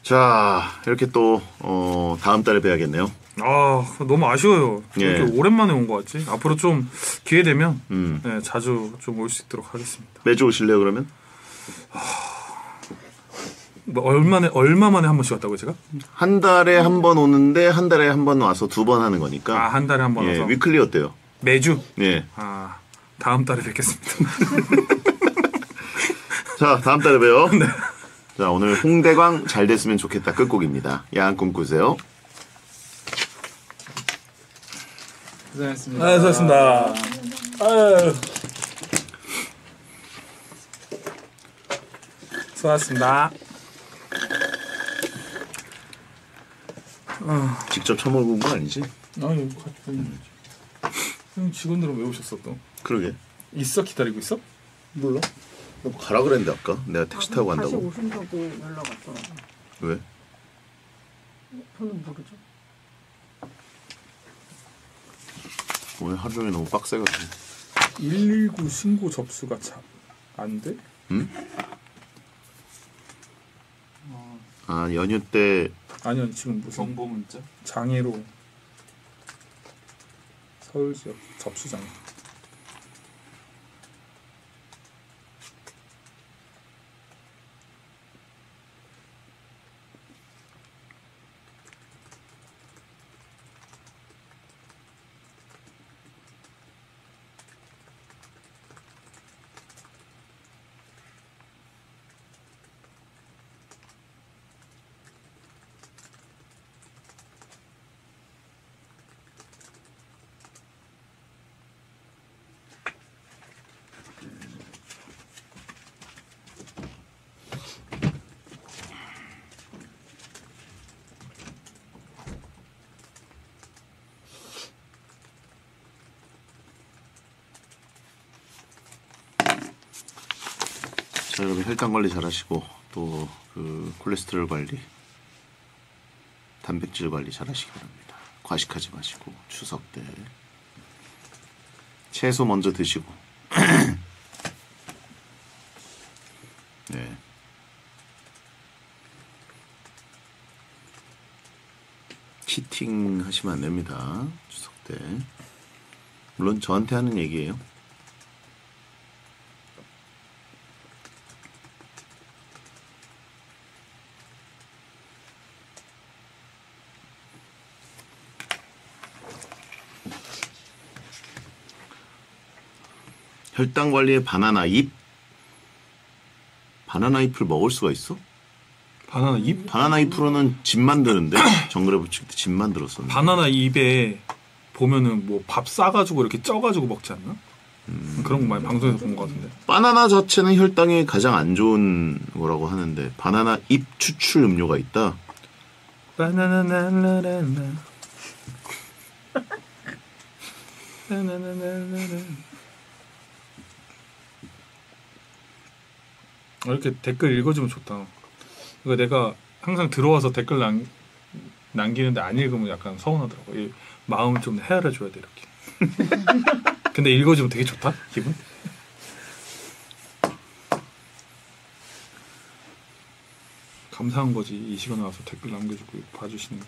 자, 이렇게 또 다음 달에 뵈야겠네요. 아, 너무 아쉬워요. 예. 이렇게 오랜만에 온 것 같지? 앞으로 좀 기회 되면 음. 자주 좀 올 수 있도록 하겠습니다. 매주 오실래요, 그러면? 뭐 얼마 만에 한 번씩 왔다고요, 제가? 한 달에 한 번 오는데 한 달에 한 번 와서 2번 하는 거니까. 아, 한 달에 한 번 예, 와서. 위클리 어때요? 매주? 예. 아, 다음 달에 뵙겠습니다. 자, 다음 달에 봬요. 네. 자, 오늘 홍대광 잘 됐으면 좋겠다 끝곡입니다. 야한 꿈 꾸세요. 고생하셨습니다. 아, 수고하셨습니다. 아유. 수고하셨습니다. 직접 처먹은 거 아니지? 아니, 형 직원들은 왜 오셨어 또? 그러게. 있어? 기다리고 있어? 몰라. 너 가라 그랬는데 아까 내가 택시 타고 다시 간다고. 오신다고 연락 왔더라고요. 왜? 저는 모르죠. 오늘 하루 종일 너무 빡세가지고. 119 신고 접수가 잘 안 돼? 응? 아, 연휴 때 아니요, 지금 무슨 정보 문자? 장애로 서울 지역 접수장. 자, 여러분 혈당 관리 잘하시고 또 그 콜레스테롤 관리, 단백질 관리 잘하시기 바랍니다. 과식하지 마시고 추석 때 채소 먼저 드시고. 네. 치팅 하시면 안 됩니다. 추석 때. 물론 저한테 하는 얘기예요. 혈당 관리에 바나나 잎? 바나나 잎을 먹을 수가 있어? 바나나 잎? 바나나 잎으로는 집 만드는데 정글에 붙일 때 집 만들었었는데. 바나나 잎에 보면은 뭐 밥 싸가지고 이렇게 쪄가지고 먹지 않나? 그런 거 많이 방송에서 본 것 같은데. 바나나 자체는 혈당에 가장 안 좋은 거라고 하는데 바나나 잎 추출 음료가 있다. 바나나나나나나. 바나나나나나. 이렇게 댓글 읽어주면 좋다. 그러니까 내가 항상 들어와서 댓글 남기는데 안 읽으면 약간 서운하더라고. 이 마음을 좀 헤아려줘야 돼 이렇게. 근데 읽어주면 되게 좋다 기분. 감사한 거지 이 시간에 와서 댓글 남겨주고 봐주시는 게.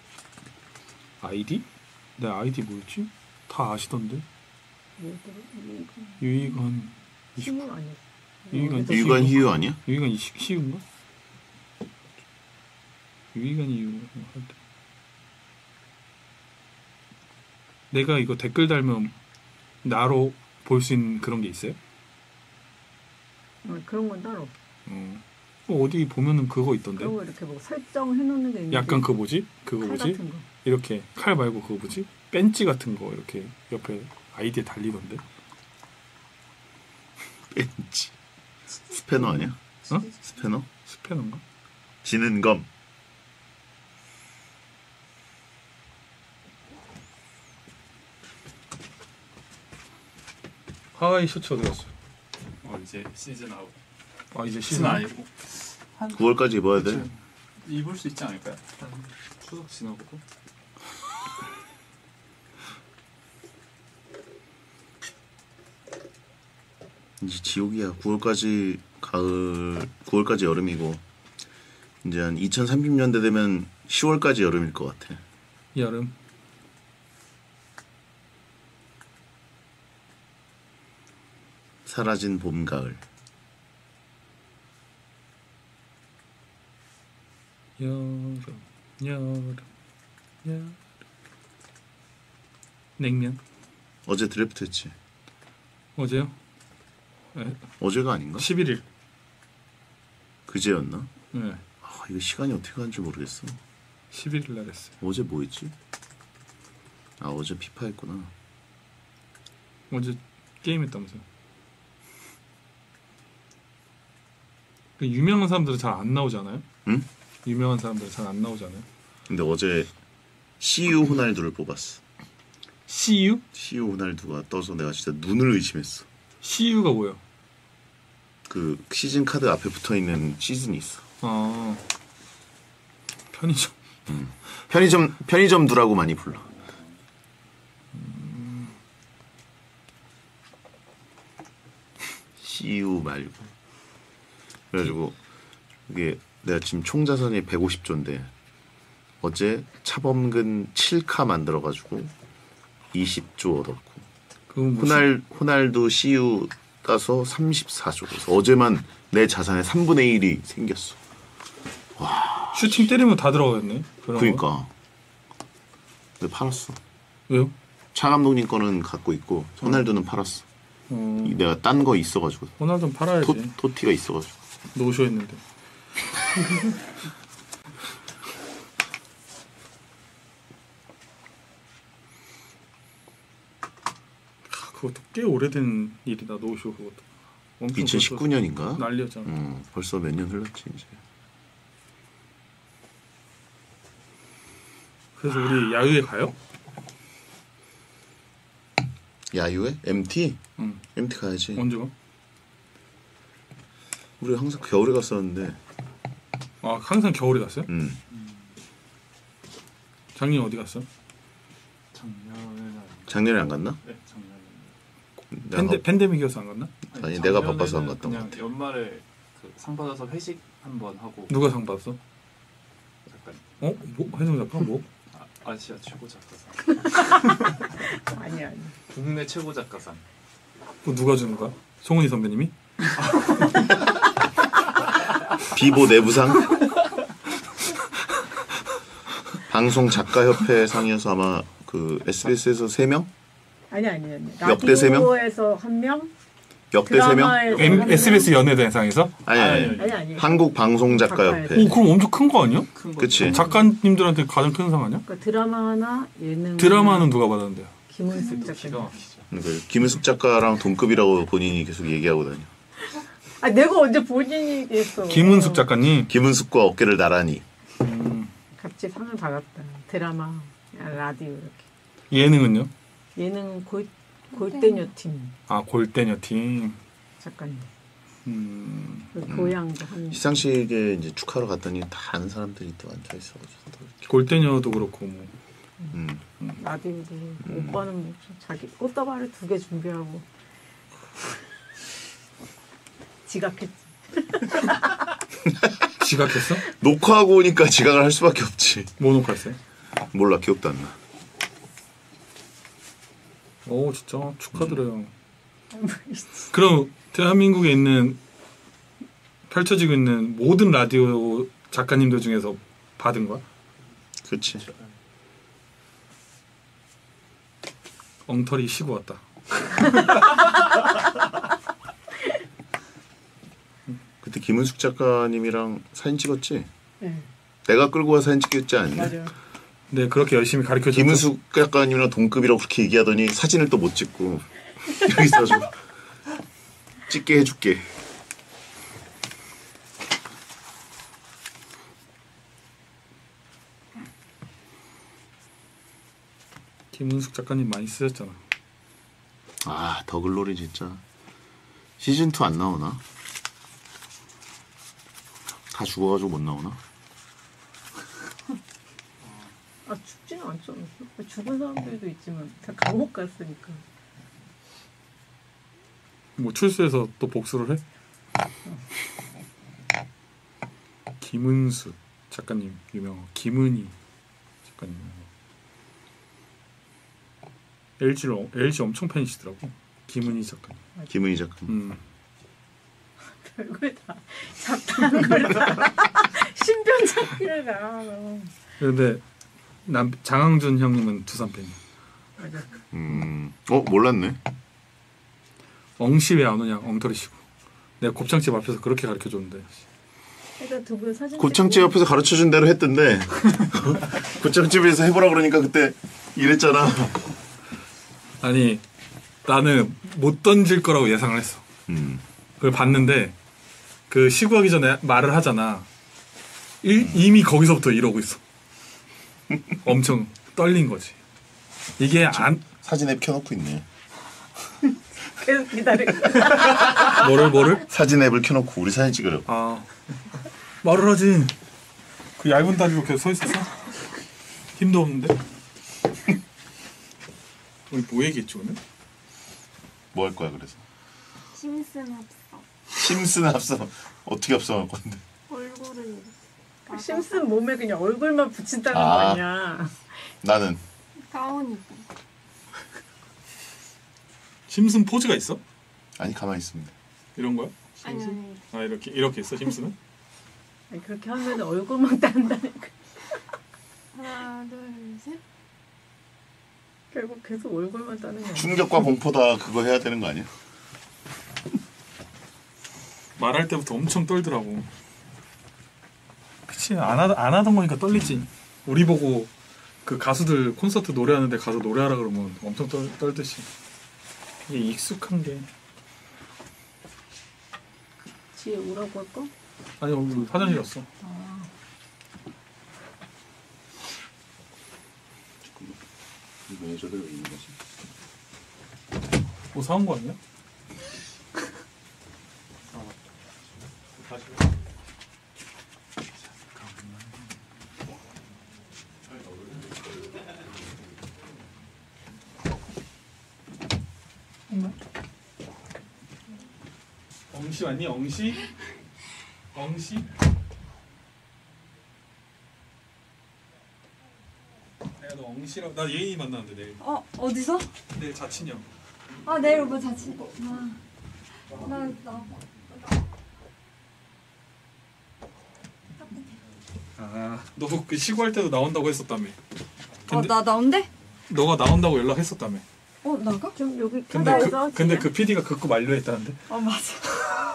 아이디? 내 아이디 뭐였지? 다 아시던데. 유이건 신문 아니에요. 유관 희유 아니야? 유이건 희유인가? 유이건 희유 할 때. 내가 이거 댓글 달면 나로 볼 수 있는 그런 게 있어요? 그런 건 따로. 어디 보면은 그거 있던데. 그런 거 이렇게 뭐 설정해 놓는 게 있는데. 약간 그 뭐지? 그거 칼 뭐지? 같은 거. 이렇게 칼 말고 그거 뭐지? 벤치 같은 거 이렇게 옆에 아이디에 달리던데. 벤치. 스패너 아니야? 어? 스패너? 스패너인가? 지는 검. 하와이 셔츠 어디 갔어? 이제 시즌 아웃. 아 이제 시즌 시즌 아니고 9월까지 입어야 돼. 입을 수 있지 않을까요? 한 추석 지나고도. 이제 지옥이야. 9월까지 가을, 9월까지 여름이고 이제 한 2030년대 되면 10월까지 여름일 것 같아. 여름. 사라진 봄, 가을. 여름, 여름, 여름. 냉면. 어제 드래프트 했지. 어제요? 네. 어제가 아닌가? 11일. 그제였나? 네. 아, 이거 시간이 어떻게 가는지 모르겠어. 11일 날 했어요. 어제 뭐 했지? 아, 어제 피파 했구나. 어제 게임 했다면서요. 그 유명한 사람들은 잘 안 나오잖아요. 응? 유명한 사람들은 잘 안 나오잖아요. 근데 어제 CU 호날두를 뽑았어. CU? CU 호날두가 떠서 내가 진짜 눈을 의심했어. CU가 뭐예요? 그 시즌 카드 앞에 붙어 있는 시즌이 있어. 아, 편의점. 편의점 두라고 많이 불러. CU 말고. 그래가지고 이게 내가 지금 총 자산이 150조인데 어제 차범근 7카 만들어가지고 20조 얻었고 그건 뭐 호날두 CU 따서 34조. 그래서 어제만 내 자산의 3분의 1이 생겼어. 슈팅 때리면 다 들어가겠네. 그런 거. 그러니까. 근데 팔았어. 왜요? 차 감독님 거는 갖고 있고 호날두는 팔았어. 내가 딴 거 있어가지고 호날두는 팔아야지. 토티가 있어가지고. 노쇼 했는데. 그것도 꽤 오래된 일이다. 노쇼 그것도. 엄청 2019년인가? 난리였잖아. 벌써 몇 년 흘렀지 이제. 그래서 우리 야유회 가요? 야유회? MT? 응. MT 가야지. 언제 가? 우리 항상 겨울에 갔었는데. 아 항상 겨울에 갔어요? 작년 어디 갔어? 작년에 작년에 안 갔나? 네 작년에 팬데믹이어서 안 갔나? 아니 내가 바빠서 안 작년에는 갔던 것 그냥 같아. 연말에 그 상 받아서 회식 한번 하고 누가 상 받았어? 약간 뭐? 해성 작가 뭐? 아시아 최고 작가상 아니. 국내 최고 작가상 그거 누가 주는 거야? 송은이 선배님이? 비보 내부상? 방송 작가협회 상이어서 아마 그 SBS에서 3명? 아니. 역대 세 명? 라디오에서 1명? 역대 3명? SBS 연예대상에서? 아니. 한국 방송 작가협회. 오 그럼 엄청 큰 거 아니야? 큰 거. 그치. 작가님들한테 가장 큰 상 아니야? 그러니까 드라마 하나, 예능 드라마는 누가 받았는데요? 김은숙 기가 작가. 막히죠. 그 김은숙 작가랑 동급이라고 본인이 계속 얘기하고 다녀. 아 내가 언제 본인이 얘기했어. 김은숙 작가님. 김은숙과 어깨를 나란히. 같이 상을 받았다. 드라마, 라디오 이렇게. 예능은요? 예능은 골대녀 팀 아 골대녀 팀. 작가님. 그 교양도 한. 시상식에 이제 축하러 갔더니 다 아는 사람들이 또 앉아 있어가지고. 골대녀도 그렇고 뭐. 라디오도 오빠는 뭐 자기 꽃다발을 2개 준비하고 지각했지. 지각했어? 녹화하고 오니까 지각을 할 수밖에 없지. 뭐 녹화했어요? 몰라, 기억도 안 나. 오 진짜 축하드려요. 그럼 대한민국에 있는 펼쳐지고 있는 모든 라디오 작가님들 중에서 받은 거야? 그치. 엉터리 쉬고 왔다. 그때 김은숙 작가님이랑 사진 찍었지? 네. 내가 끌고 와 사진 찍었지 않니? 맞아. 네 그렇게 열심히 가르쳐줬죠. 김은숙 작가님이랑 동급이라고 그렇게 얘기하더니 사진을 또 못 찍고 여기 있어가지고 찍게 해줄게. 김은숙 작가님 많이 쓰셨잖아. 아, 더글로리 진짜 시즌2 안 나오나? 다 죽어가지고 못 나오나? 아 죽지는 않지 않았어? 죽은 사람들도 있지만 다 감옥 갔으니까. 뭐 출소해서 또 복수를 해? 김은수 작가님 유명하고 김은희 작가님 유명하고 LG 엄청 팬이시더라고. 김은희 작가님. 김은희 작가님. 별걸 다 잡다한 걸다 신변 찾기를 가. 그런데 장항준 형님은 두산 팬이야. 맞아. 몰랐네. 엉씨 왜 안 오냐 엉터리 시고. 내가 곱창집 앞에서 그렇게 가르쳐줬는데. 일단 두 분 사진. 고창집 앞에서 가르쳐준 대로 했던데 고창집에서 해보라 그러니까 그때 이랬잖아. 아니 나는 못 던질 거라고 예상을 했어. 그걸 봤는데 그 시구하기 전에 말을 하잖아. 이미 거기서부터 이러고 있어. 엄청 떨린 거지. 이게 안 사진 앱 켜놓고 있네. 계속 기다리고. 뭐를? 사진 앱을 켜놓고 우리 사진 찍으려고. 아 말을 하지. 그 얇은 다리로 계속 서 있었어. 힘도 없는데. 우리 뭐 얘기했지 오늘? 뭐 할 거야 그래서? 심슨 합성. 심슨 합성. 어떻게 합성할 건데? 얼굴을 심슨 몸에 그냥 얼굴만 붙인다는 거 아. 아니야. 나는 가운 입고. 심슨 포즈가 있어? 아니 가만히 있습니다. 이런 거야? 아니 아니. 아 이렇게 있어 심슨은? 아니, 그렇게 하면 얼굴만 딴다니까. 하나 둘 셋. 결국 계속 얼굴만 따는 거야. 충격과 공포다 그거 해야 되는 거 아니야? 말할 때부터 엄청 떨더라고. 그치 안 하던 거니까 떨리지. 우리 보고 그 가수들 콘서트 노래하는데 가서 노래하라 그러면 엄청 떨듯이. 이게 익숙한 게. 뒤에 오라고 할까? 아니 우리 화장실 갔어. 매니저들 왜 있는 거지? 뭐 사온 거 아니야? 엉씨 맞니? 엉씨? 엉씨? 내가 너 엉씨라고 나 예인이 만나는데 내일 어디서? 내일 자친형. 아 내일 오빠 자취. 나 너 그 시구할 때도 나온다고 했었다며. 근데 나 나온대? 너가 나온다고 연락했었다며. 나가? 좀 여기 근데 가까이서 근데 그 PD가 그거 만료했다는데. 맞아.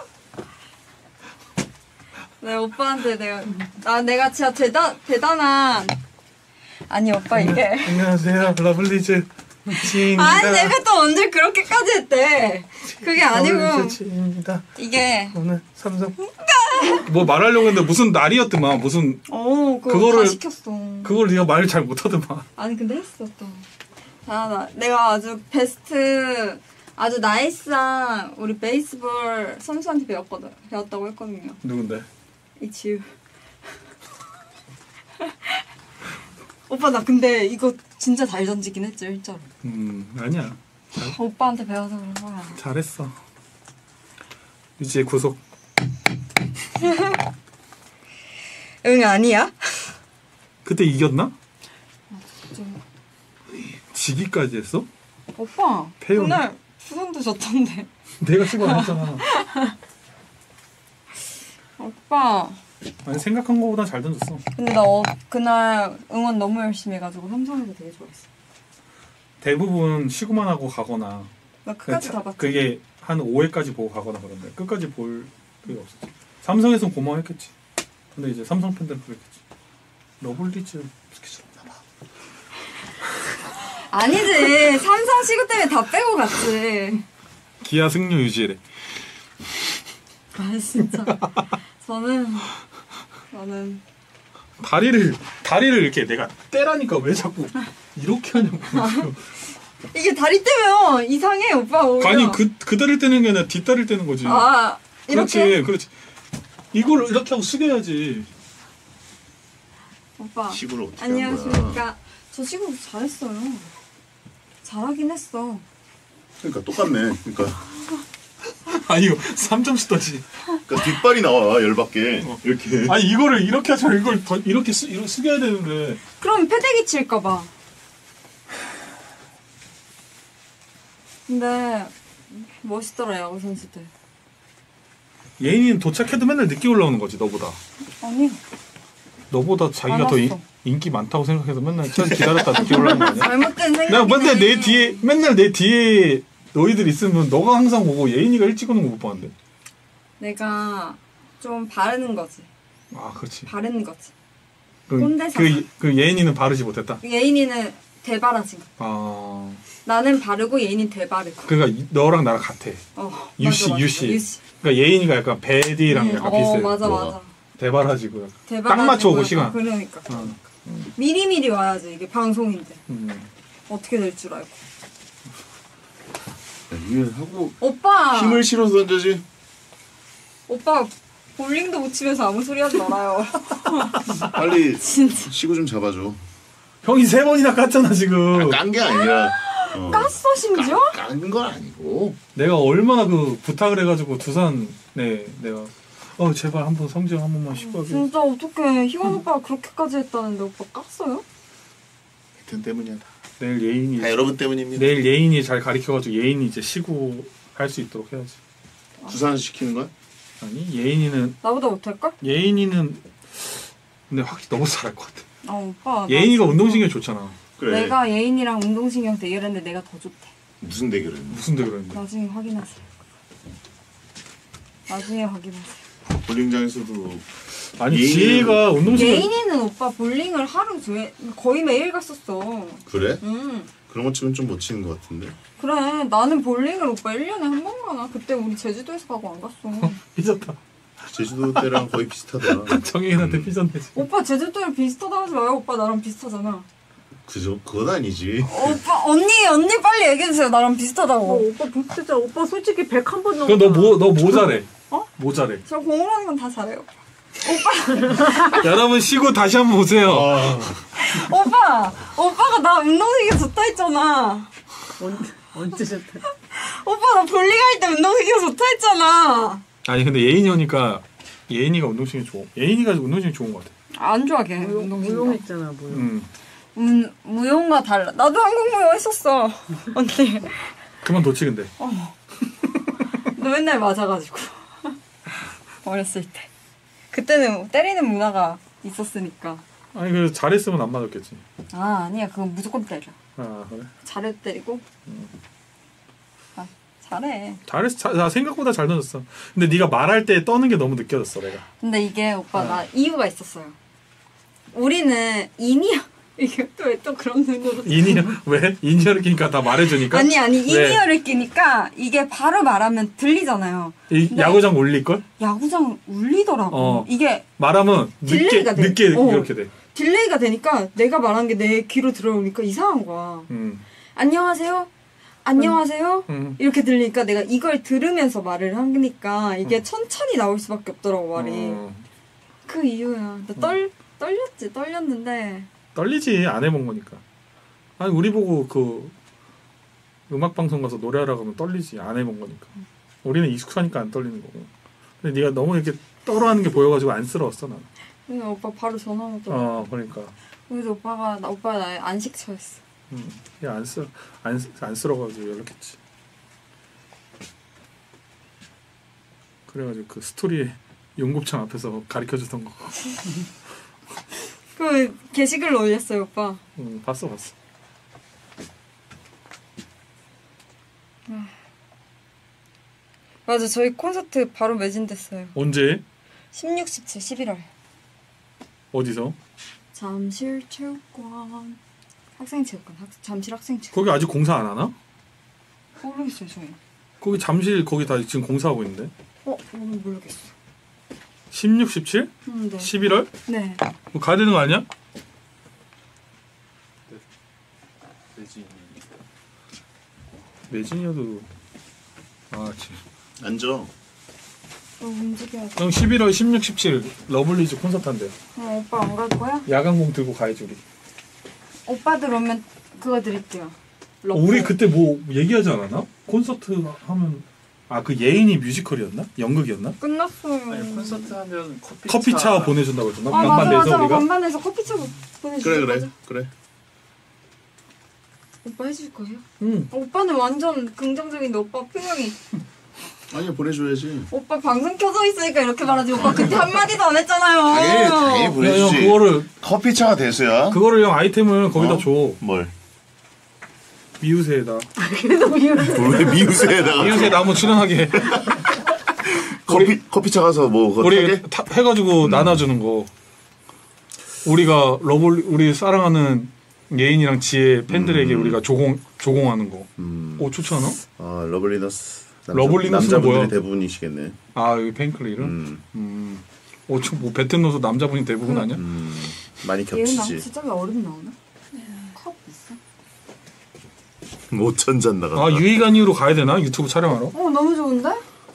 네 오빠한테 내가 진짜 대단한. 아니 오빠 이게. 안녕하세요 러블리즈 지입니다. 아니 내가 또 언제 그렇게까지 했대. 그게 아니고 러블리즈 지입니다. 이게. 오늘 삼성 뭐 말하려고 했는데 무슨 날이었더만 무슨 그거를 다 시켰어. 그걸 네가 말 잘 못하더만. 아니 근데 했어 또. 내가 아주 베스트 아주 나이스한 우리 베이스볼 선수한테 배웠다고 했거든요. 누군데? 이지우. 오빠 나 근데 이거 진짜 잘 던지긴 했지 일자로. 아니야. 오빠한테 배워서 그런 거야. 잘했어. 이제 구속. 응 아니야? 그때 이겼나? 좀. 지기까지 했어? 오빠 패요. 그날 수선도 졌던데. 내가 시구 안 했잖아. 오빠 아니 생각한 거보다 잘 던졌어. 근데 나 그날 응원 너무 열심히 해가지고 삼성에서 되게 좋아했어. 대부분 시구만 하고 가거나 나 끝까지 다 봤지. 그게 한 5회까지 보고 가거나 그런데 끝까지 볼 그게 없었지. 삼성에선 고마워했겠지. 근데 이제 삼성 팬들은 그랬겠지. 러블리즈 스키처럼 나봐. 아니지 삼성 시구 때문에 다 빼고 갔지. 기아 승률 유지래. 아 진짜 저는 다리를 이렇게 내가 떼라니까 왜 자꾸 이렇게 하냐고. 이게 다리 떼면 이상해 오빠 오히려. 아니 그 다리를 떼는 게 아니라 뒷다리를 떼는 거지. 아 이렇게? 그렇지. 이걸 이렇게 하고 숙여야지. 오빠 시구를 어떻게 한 거야? 안녕하십니까. 저 시구 잘했어요. 잘하긴 했어. 그러니까 똑같네. 그러니까 아니 이거 3점씩 떠지. 그러니까 뒷발이 나와 열받게 이렇게. 아니 이거를 이렇게 하지 말고 이걸 더 이렇게 숙여야 되는데. 그럼 패대기 칠까봐. 근데 멋있더라 야구 선수들. 예인이는 도착해도 맨날 늦게 올라오는 거지 너보다. 아니 너보다 자기가 더 알았어. 인기 많다고 생각해서 맨날 기다렸다 늦게 올라오는 거 아니야? 잘못된 생각이네. 내가 맨날 내 뒤에 너희들 있으면 너가 항상 보고 예인이가 일찍 오는 거 못 봤는데. 내가 좀 바르는 거지. 아 그렇지. 바르는 거지. 그 꼰대사. 예인이는 바르지 못했다. 예인이는 대바라지. 아 나는 바르고 예인이 대바르고. 그러니까 너랑 나랑 같아. 유씨. 유씨. 그러니까 예인이가 약간 베디랑 약간 비슷해. 맞아 뭐가? 맞아. 대바라지고. 대바라지고 딱 맞춰 오고 시간. 그러니까. 어. 미리미리 와야지 이게 방송인데. 음. 어떻게 될 줄 알고. 이게 하고 오빠. 힘을 실어서 던져지. 오빠 볼링도 못 치면서 아무 소리 하지 말아요. 빨리 진짜. 시구 좀 잡아줘. 형이 3번이나 깠잖아 지금. 깐 게 아니라. 깠어 심지어? 깐 건 아니고. 내가 얼마나 그 부탁을 해가지고 두산에 내가 제발 한번 성적 한 번만 시고 하게. 진짜 어떡해. 희원 오빠가 그렇게까지 했다는데 오빠 깠어요? 하여튼 때문이야 다. 내일 예인이 다 여러분 때문입니다. 내일 예인이 잘 가르쳐가지고 예인이 이제 시구 할 수 있도록 해야지. 두산 시키는 거야? 아니 예인이는 나보다 못할걸? 근데 확실히 너무 잘할 것 같아. 오빠. 예인이가 나 진짜 운동신경 좋잖아. 그래. 내가 예인이랑 운동신경 대결했는데 내가 더 좋대. 무슨 대결을 했는데? 무슨 대결했는데? 나중에 확인하세요. 나중에 확인하세요. 볼링장에서도 아니 예인이는- 지혜가 운동신경 예인이는 오빠 볼링을 하루 종일 거의 매일 갔었어. 그래? 응. 그런 것 치면 좀 못 치는 것 같은데. 그래. 나는 볼링을 오빠 1년에 한 번 가나? 그때 우리 제주도에서 가고 안 갔어. 삐졌다. 제주도 때랑 거의 비슷하더라. 정혜인한테 삐졌네 지금. 오빠 제주도에 비슷하다 하지 마요. 오빠 나랑 비슷하잖아. 그죠? 그건 아니지. 오빠 언니 빨리 얘기해주세요. 나랑 비슷하다고. 오빠 비슷하자. 오빠 솔직히 101번 넘어. 그럼 너 잘해? 어? 뭐 잘해? 저 공부하는 건 다 잘해요. 여러분 쉬고 다시 한번 보세요. 오빠가 나 운동신경 좋다 했잖아. 언제 좋다. 오빠 나 볼링할 때 운동신경 좋다 했잖아. 아니 근데 예인이 오니까 예인이가 운동신경 좋아. 예인이가 운동신경 좋은 것 같아. 안 좋아 걔 운동신경. 무용했잖아 무용. 무용과 달라. 나도 한국 무용 했었어. 언니. 그만 놓치 근데. 너 맨날 맞아가지고. 어렸을 때. 그때는 때리는 문화가 있었으니까. 아니 그래서 잘했으면 안 맞았겠지. 아니야 그건 무조건 때려. 아 그래? 잘해도 때리고. 잘해. 잘했어. 나 생각보다 잘 던졌어. 근데 네가 말할 때 떠는 게 너무 느껴졌어 내가. 근데 이게 오빠 나 이유가 있었어요. 우리는 인이어 이게 왜 또 그런 눈으로 인이어 왜? 인이어를 끼니까 다 말해주니까. 아니 왜? 인이어를 끼니까 이게 바로 말하면 들리잖아요. 이 근데 야구장 울릴 걸? 야구장 울리더라고. 이게 말하면 늦게 딜레이가 돼. 늦게 이렇게 돼. 딜레이가 되니까 내가 말한 게 내 귀로 들어오니까 이상한 거야. 안녕하세요. 이렇게 들리니까 내가 이걸 들으면서 말을 하니까 이게 천천히 나올 수밖에 없더라고 말이. 그 이유야. 나 떨렸는데. 떨리지 안 해본 거니까. 아니 우리 보고 그 음악 방송 가서 노래하라고 하면 떨리지 안 해본 거니까. 우리는 익숙하니까 안 떨리는 거고. 근데 네가 너무 이렇게 떨어하는 게 보여가지고 안쓰러웠어 나는. 그러니까 오빠 바로 전화 오더라고. 그러니까. 그래서 오빠가 나 안식처였어. 야 안쓰러가지고 연락했지. 그래가지고 그 스토리에 용곱창 앞에서 가르쳐주던 거. 그 게시글로 올렸어요 오빠. 봤어. 맞아 저희 콘서트 바로 매진됐어요. 언제? 16, 17, 11월. 어디서? 잠실체육관 학생체육관 잠실 학생체육관. 거기 아직 공사 안 하나? 모르겠어요 저희. 거기 잠실 거기 다 지금 공사하고 있는데. 오늘 모르겠어. 16, 17? 네. 11월? 네. 뭐 가야 되는 거 아니야? 매진이니까. 매진이어도 그치. 앉아. 움직여야 돼. 그럼 11월 16, 17 러블리즈 콘서트 한대요. 오빠 안 갈 거야? 야광봉 들고 가야지 우리. 오빠들 오면 그거 드릴게요. 우리 그때 뭐 얘기하지 않았나? 콘서트 하면 아 그 예인이 뮤지컬이었나? 연극이었나? 끝났어요. 아니 콘서트 하면 커피차 보내준다고 했었나? 아 맞아 반반내서 맞아 우리가? 반반에서 커피차 보내주세요. 그래. 오빠 해줄 거예요? 응. 오빠는 완전 긍정적인데 오빠 표정이 아니야 보내줘야지. 오빠 방송 켜져 있으니까 이렇게 말하지 오빠 그때 한마디도 안 했잖아요. 당연히 형 보내주지. 그거를 커피차가 대수야. 그거를 형 아이템을 거기다 어? 줘. 뭘? 미우새에다. 그래도 미워서 왜 미우새에다가 미우새에다 한번 출연하게. 커피차 가서 뭐 그거 우리 타게? 해가지고 나눠주는 거. 우리가 우리 사랑하는 예인이랑 지혜 팬들에게 우리가 조공하는 거. 오 좋지 않아? 아 러블리너스. 러블리너스는 남자분들이 뭐야? 대부분이시겠네. 아 여기 팬클 이름? 뭐 배튼 넣어서 남자분이 대부분 아니야? 많이 예은아 겹치지. 진짜 왜 얼음 나오나? 컵 있어? 못 천잔 나간다. 아 유희관이로 가야 되나? 유튜브 촬영하러? 너무 좋은데?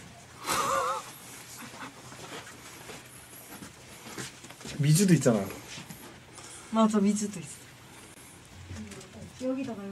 미주도 있잖아. 맞아 미주도 있어. 여기다가.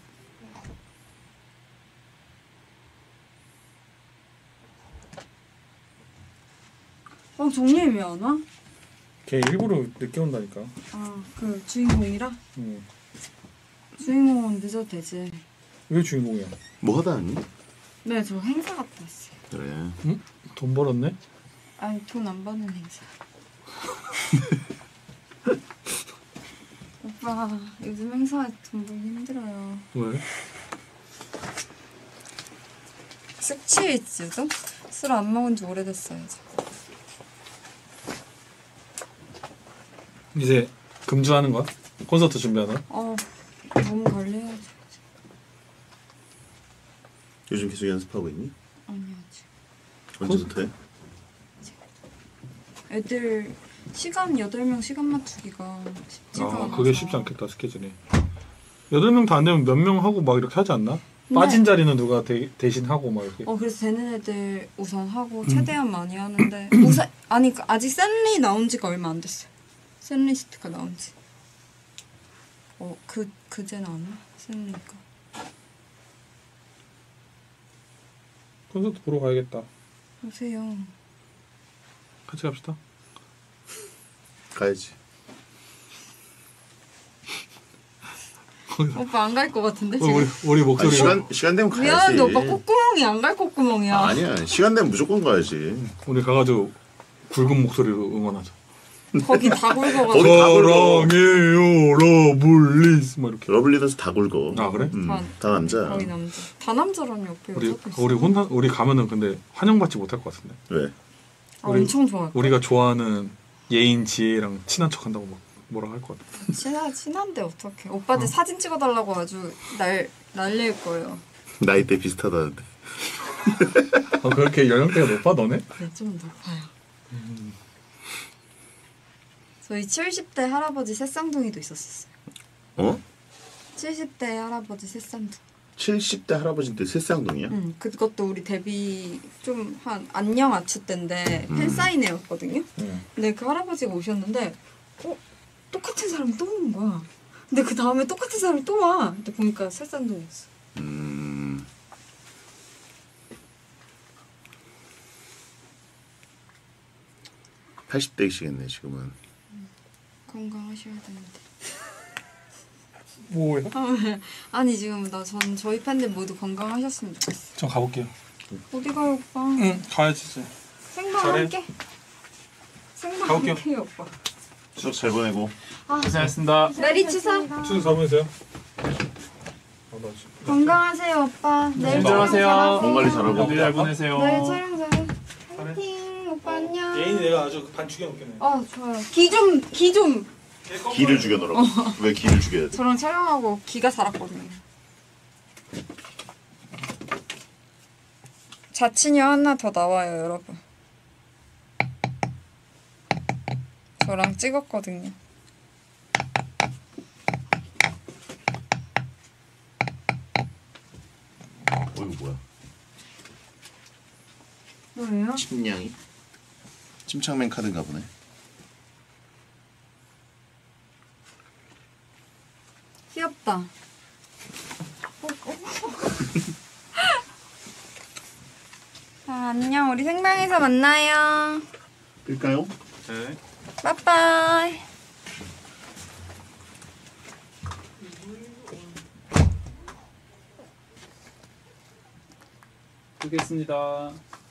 정리이 왜 안 와? 걔 일부러 늦게 온다니까. 아 그 주인공이라? 응. 주인공은 늦어도 되지. 왜 주인공이야? 뭐 하다 왔니? 네 저 행사 갔다 왔어요. 그래. 응? 돈 벌었네? 아니 돈 안 받는 행사. 오빠 요즘 행사에 돈 벌기 힘들어요. 왜? 숙취일지도? 술 안 먹은 지 오래됐어요. 이제 금주하는 거야? 콘서트 준비하나? 몸 관리해야지. 요즘 계속 연습하고 있니? 아니 아직. 언제부터 해? 애들 시간 8명 시간 맞추기가 쉽지가 않아서. 그게 쉽지 않겠다 스케줄이. 8명 다 안 되면 몇 명 하고 막 이렇게 하지 않나? 빠진 자리는 누가 대신 하고 막 이렇게. 그래서 되는 애들 우선 하고 최대한 많이 하는데 우선 아니 아직 샌리 나온 지가 얼마 안 됐어요. 샌리스트가 나온 지. 그제 나왔나? 샌리가. 콘서트 보러 가야겠다. 오세요. 같이 갑시다. 가야지. 오빠 안 갈 것 같은데 우리 지금? 우리 목소리. 시간 되면 가야지. 미안한데 오빠 콧구멍이 안 갈 콧구멍이야. 아니야. 시간 되면 무조건 가야지. 우리 가가지고 굵은 목소리로 응원하자. 거기 다 거기 굵어가지고. 다 굵어. 사랑해요 러블리스 뭐 이렇게. 러블리너스 다 굵어. 아 그래? 다 남자. 거의 남자. 다 남자라니 오빠 여자도 있어. 우리 가면은 근데 환영받지 못할 것 같은데. 왜? 엄청 좋아할 거야. 우리가 좋아하는 예인 지혜랑 친한 척한다고 막 뭐라 할 것 같아. 친한데 어떡해. 오빠들 사진 찍어달라고 아주 날릴 거예요. 나이대 비슷하다는데. 그렇게 연령대가 높아 너네? 네, 좀 높아요. 저희 70대 할아버지 새쌍둥이도 있었어요. 어? 70대 할아버지 새쌍둥이. 70대 할아버지인데 새쌍둥이야? 응, 그것도 우리 데뷔 좀 한 안녕 아추 때인데 팬사인회였거든요. 근데 그 할아버지가 오셨는데 똑같은 사람이 또 오는 거야. 근데 그 다음에 똑같은 사람이 또 와. 근데 보니까 새쌍둥이였어. 80대이시겠네 지금은. 건강하셔야 되는데. 뭐야? 아니 지금 저희 팬들 모두 건강하셨으면 좋겠어. 전 가볼게요. 어디 가요 오빠? 응 가야지 이제. 생방 잘해. 할게. 생방 가볼게요. 할게요 오빠. 추석 잘 보내고. 고생하셨습니다. 메리 추석. 추석 잘 보내세요. 건강하세요 오빠. 내일 안녕하세요. 촬영 몸 관리 잘하세요. 잘하고. 잘 보내세요. 내일 촬영 잘해. 파이팅 오빠 안녕. 예인이 내가 아주 반 죽여놓겠네. 좋아요. 기 좀. 기를 죽여놓으라고. 왜 기를 죽여야 돼? 저랑 촬영하고 기가 살았거든요. 자친이 하나 더 나와요 여러분. 저랑 찍었거든요. 이거 뭐야? 뭐예요? 침냥이? 침착맨 카드인가 보네. 귀엽다. 자, 안녕. 우리 생방에서 만나요. 끌까요? 네. 빠빠이. 끄겠습니다.